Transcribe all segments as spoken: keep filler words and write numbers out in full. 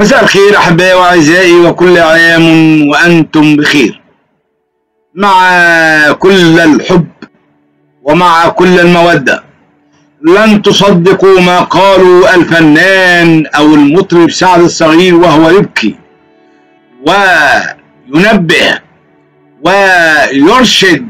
مساء الخير أحبائي وأعزائي، وكل عام وأنتم بخير. مع كل الحب ومع كل المودة، لن تصدقوا ما قالوا الفنان أو المطرب سعد الصغير وهو يبكي وينبه ويرشد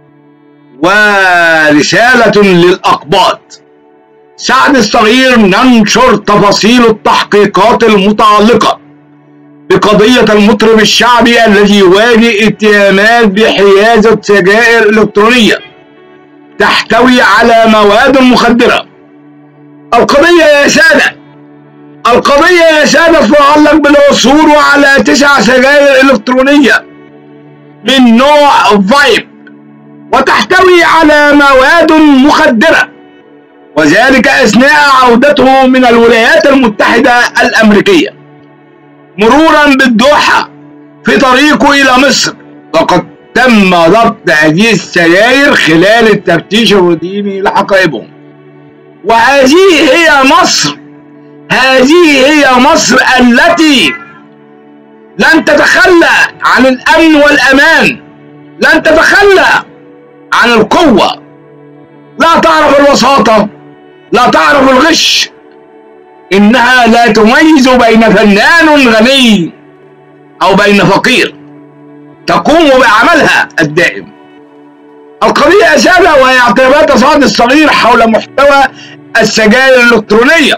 ورسالة للأقباط. سعد الصغير ننشر تفاصيل التحقيقات المتعلقة بقضية المطرب الشعبي الذي يواجه اتهامات بحيازة سجائر إلكترونية تحتوي على مواد مخدرة. القضية يا سادة القضية يا سادة تتعلق بالعثور على تسع سجائر إلكترونية من نوع فايب وتحتوي على مواد مخدرة، وذلك أثناء عودته من الولايات المتحدة الأمريكية مرورا بالدوحة في طريقه إلى مصر. وقد تم ضبط هذه السجائر خلال التفتيش الروتيني لحقائبهم. وهذه هي مصر هذه هي مصر التي لن تتخلى عن الأمن والأمان، لن تتخلى عن القوة، لا تعرف الوساطة، لا تعرف الغش، إنها لا تميز بين فنان غني أو بين فقير، تقوم بعملها الدائم. القضية يا سادة وهي اعتراضات سعد الصغير حول محتوى السجائر الإلكترونية.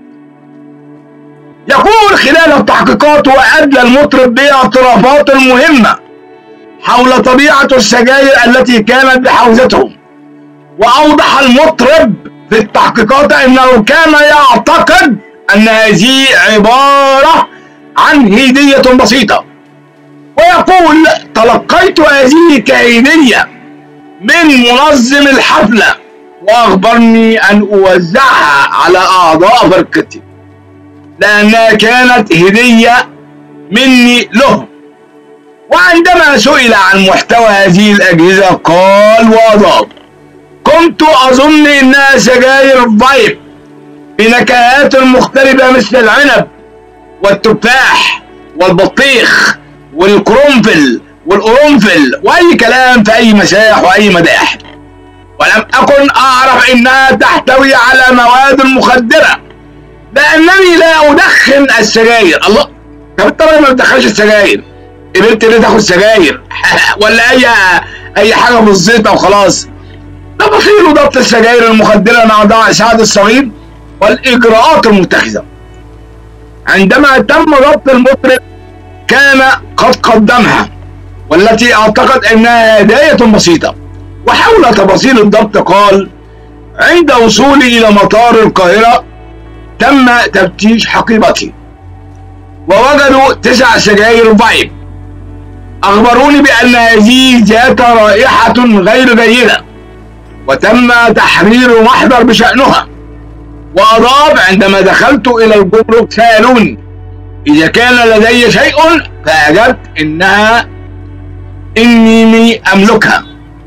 يقول خلال التحقيقات وأدلى المطرب باعترافات مهمة حول طبيعة السجائر التي كانت بحوزتهم. وأوضح المطرب في التحقيقات أنه كان يعتقد أن هذه عبارة عن هدية بسيطة، ويقول: تلقيت هذه كهدية من منظم الحفلة وأخبرني أن أوزعها على أعضاء فرقتي لأنها كانت هدية مني له. وعندما سئل عن محتوى هذه الأجهزة قال وأضاف: كنت أظن إنها سجاير فايب بنكهات مختلفة مثل العنب والتفاح والبطيخ والقرنفل والقرنفل وأي كلام في أي مساح وأي مداح، ولم أكن أعرف إنها تحتوي على مواد مخدرة لأنني لا أدخن السجاير. الله، طب أنت ما بتدخنش السجاير؟ قبلت ليه تاخد سجاير؟ ولا أي أي حاجة بالزيطة وخلاص؟ تفاصيل ضبط السجائر المخدرة مع سعد الصغير والإجراءات المتخذة. عندما تم ضبط المطرب كان قد قدمها، والتي اعتقد انها هداية بسيطة. وحول تفاصيل الضبط قال: عند وصولي الى مطار القاهرة تم تفتيش حقيبتي ووجدوا تسع سجائر فايب. اخبروني بان هذه ذات رائحة غير جيدة وتم تحرير محضر بشأنها. وأضاف: عندما دخلت إلى الجمرك سألوني إذا كان لدي شيء فأجبت إنها إني أملكها.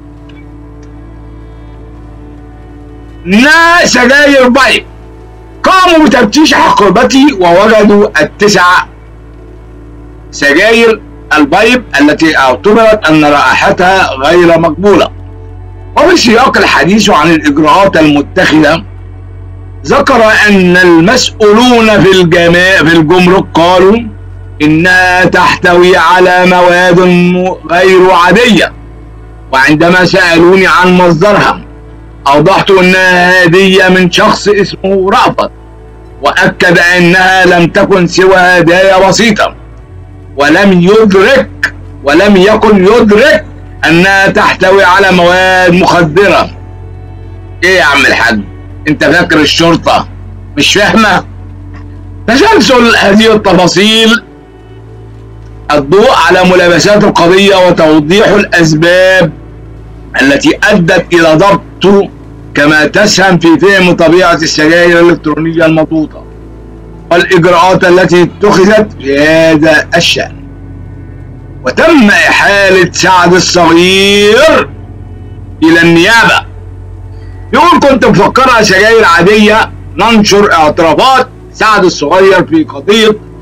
إنها سجاير فايب. قاموا بتفتيش حقيبتي ووجدوا التسع سجاير الفايب التي اعتبرت أن رائحتها غير مقبولة. وفي سياق الحديث عن الإجراءات المتخذة ذكر أن المسؤولون في الجماعة في الجمرك قالوا إنها تحتوي على مواد غير عادية. وعندما سألوني عن مصدرها أوضحت أنها هدية من شخص اسمه رأفت، وأكد أنها لم تكن سوى هدايا بسيطة، ولم يدرك ولم يكن يدرك أنها تحتوي على مواد مخدرة. إيه يا عم الحاج، أنت فاكر الشرطة مش فاهمة؟ تسلسل هذه التفاصيل الضوء على ملابسات القضية وتوضيح الأسباب التي أدت إلى ضبطه، كما تسهم في فهم طبيعة السجائر الإلكترونية المضبوطة والإجراءات التي اتخذت في هذا الشأن. وتم إحالة سعد الصغير إلى النيابة. يقول: كنت مفكرها سجاير عادية. ننشر اعترافات سعد الصغير في قضية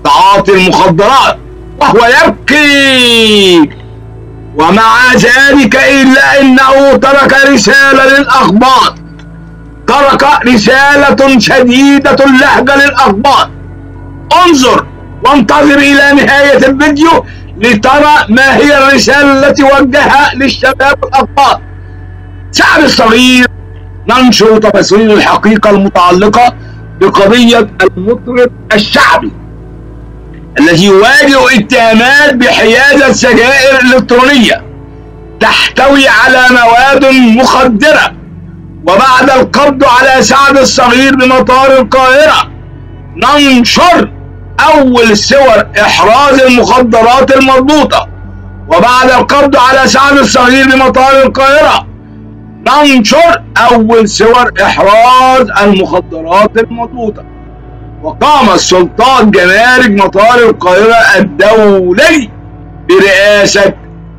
تعاطي المخدرات وهو يبكي، ومع ذلك إلا أنه ترك رسالة للأقباط، ترك رسالة شديدة اللهجة للأقباط. انظر وانتظر إلى نهاية الفيديو لترى ما هي الرسالة التي وجهها للشباب الأقباط. سعد الصغير ننشر تفاصيل الحقيقة المتعلقة بقضية المطرب الشعبي الذي يواجه اتهامات بحيازة سجائر إلكترونية تحتوي على مواد مخدرة. وبعد القبض على سعد الصغير بمطار القاهرة ننشر أول صور إحراز المخدرات المضبوطة. وبعد القبض على سعد الصغير بمطار القاهرة ننشر أول صور إحراز المخدرات المضبوطة. وقام السلطات جمارك مطار القاهرة الدولي برئاسة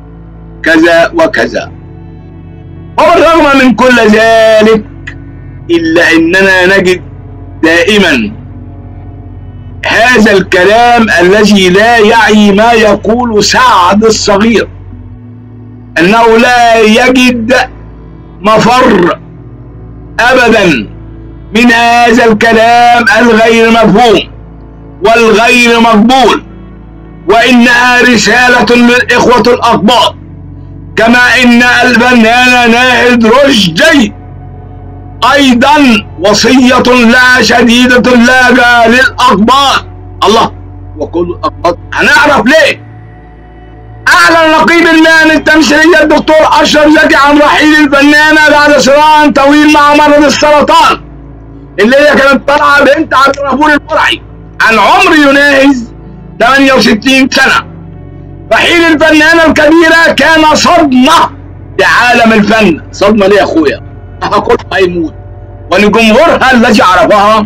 كذا وكذا. وبالرغم من كل ذلك إلا أننا نجد دائما هذا الكلام الذي لا يعي ما يقول سعد الصغير، أنه لا يجد مفر أبدا من هذا الكلام الغير مفهوم والغير مقبول، وإنها رسالة للإخوة الأقباط. كما إن الفنان ناهد رشدي أيضا وصية لها شديدة اللهجة للأقباط. الله، وكل الأقباط هنعرف ليه. أعلن نقيب المهن التمثيلية الدكتور أشرف زكي عن رحيل الفنانة بعد صراع طويل مع مرض السرطان، اللي هي كانت طالعة بنت عبد الغفور الفرعي عن عمر يناهز ثمانية وستين سنة. رحيل الفنانة الكبيرة كان صدمة لعالم الفن، صدمة ليه يا أخويا؟ كله هيموت، ولجمهورها الذي عرفها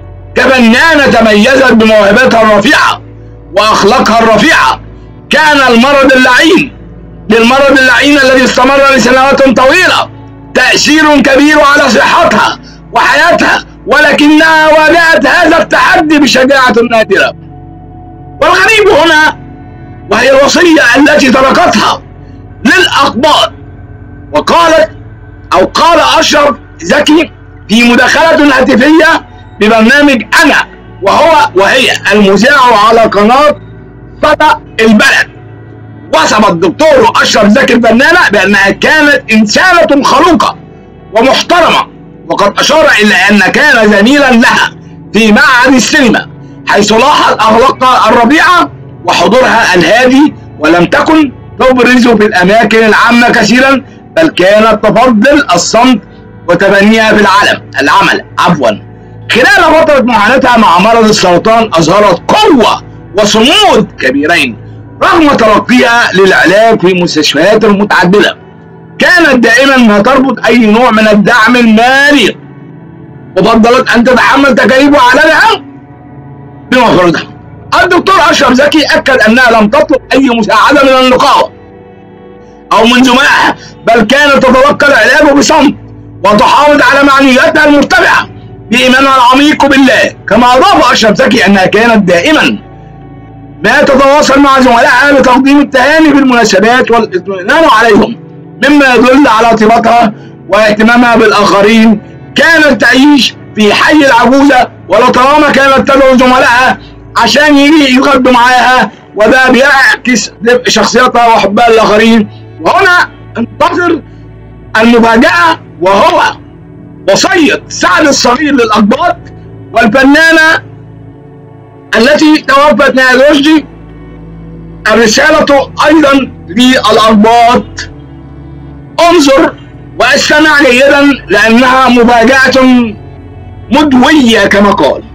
كفنانة تميزت بموهبتها الرفيعة وأخلاقها الرفيعة. كان المرض اللعين للمرض اللعين الذي استمر لسنوات طويلة تأثير كبير على صحتها وحياتها، ولكنها واجهت هذا التحدي بشجاعة نادرة. والغريب هنا وهي الوصية التي تركتها للأقباط. وقالت أو قال أشرف زكي في مداخلة هاتفية ببرنامج أنا وهو وهي المذيع على قناة صدى البلد، وصف الدكتور أشرف زكي الفنانة بأنها كانت إنسانة خلوقة ومحترمة، وقد أشار إلى أن كان زميلا لها في معهد السينما، حيث لاحظ أخلاقها الربيعة وحضورها الهادي، ولم تكن تبرز في الأماكن العامة كثيرا، بل كانت تفضل الصمت وتبنيها في العالم العمل عفوا. خلال فترة معاناتها مع مرض السرطان أظهرت قوة وصمود كبيرين رغم تلقيها للعلاج في مستشفيات متعددة. كانت دائما ما تربط أي نوع من الدعم المالي، وفضلت أن تتحمل تكاليف وعلانها بمفردها. الدكتور أشرف زكي أكد أنها لم تطلب أي مساعدة من النقابة أو من زملائها، بل كانت تتلقى العلاج بصمت وتحافظ على معنوياتها المرتفعة بإيمانها العميق بالله. كما أضاف أشرف زكي أنها كانت دائما ما تتواصل مع زملائها لتقديم التهاني في المناسبات والاطمئنان عليهم، مما يدل على ارتباطها واهتمامها بالآخرين. كانت تعيش في حي العجوزة، ولطالما كانت تدعو زملائها عشان يجي يتغدوا معاها، وده بيعكس شخصيتها وحبها للآخرين. وهنا انتظر المفاجأة، وهو وصية سعد الصغير للأقباط والفنانة التي توفت ناهد رشدي. الرسالة أيضا للأقباط. انظر واستمع جيدا لأنها مفاجأة مدوية كما قال.